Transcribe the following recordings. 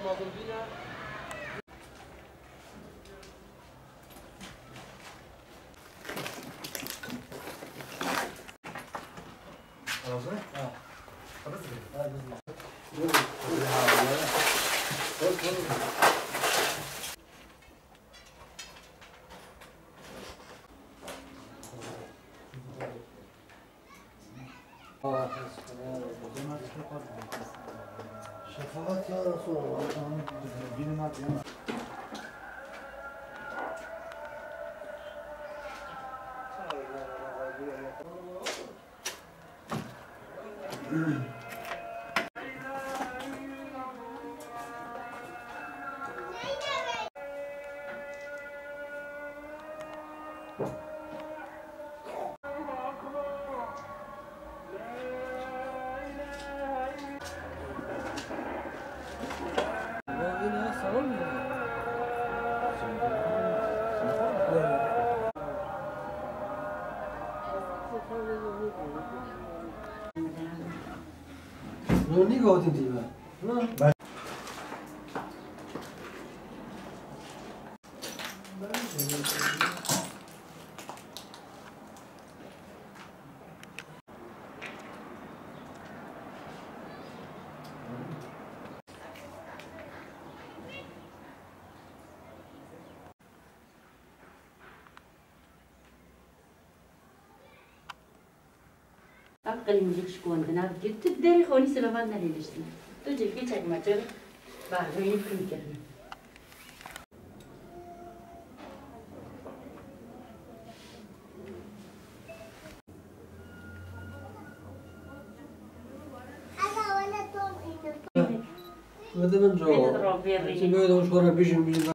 شفاعت يا رسول الله كلمات رونی گفتیم دیگه. أبقى الملك شكون دنا جبت الداري خوني سلمان نريلشتي تجي في تاج ماتر بعدين يمكن كرنا هذا من جو هذا مش ورا بيجي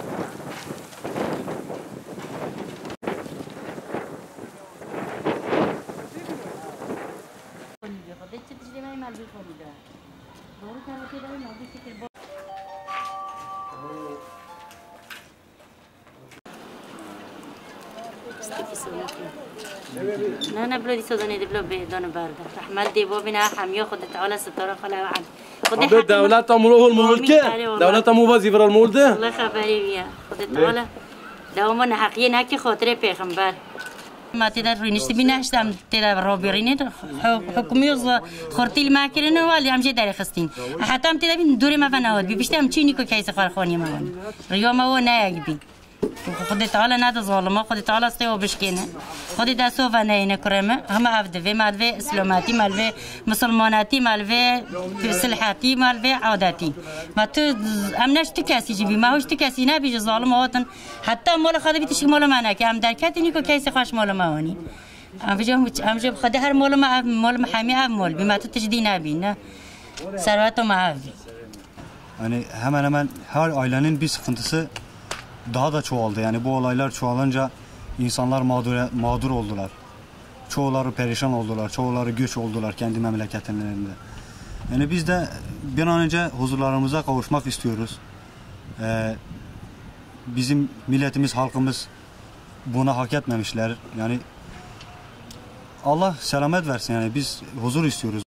نه نه بلادي سوداني دي بلو بهدان باردة رحمة ديبو بنا حميو خد تعالى ستارة خلا وعد خد الدولة تمره الملك دولة موازي برا المولد الله خبري بيا خد تعالى دوما حقيقي هكي خاطري پیغمبر ما تقدر رينشتي بيناش دام تقدر رابيريني حكومي خورتي ما كرنا والي هم جي داري خستين حتى هم تقدر بين دوري ما فناود بيشتي هم تشيني كو كيس خارخوني ما ون ريو ما هو نايق خدي تعالى ناد ظالمة خدي تعالى استوى بشكينا خدي دا سوفا ناينة كرمة هم عبدفي مالفي اسلاماتي مالفي مسلماناتي مالفي سلحاتي مالفي عاداتي ما تو امناش تكاسي جيبي ما هوش تكاسي نبي ظالمة وطن حتى مولا خدي بيتشك مولا معنا كي ام دركاتي نيكو كيس خاش مولا ماوني ام جب خدي هر مولا محامي ام مول بما تتجدي نبينا ثروت معافي يعني hemen her ailenin bir sıkıntısı daha da çoğaldı. Yani bu olaylar çoğalınca insanlar mağdur oldular. Çoğuları perişan oldular, çoğuları göç oldular kendi memleketlerinde. Yani biz de bir an önce huzurlarımıza kavuşmak istiyoruz. Bizim milletimiz, halkımız buna hak etmemişler. Yani Allah selamet versin. Yani biz huzur istiyoruz.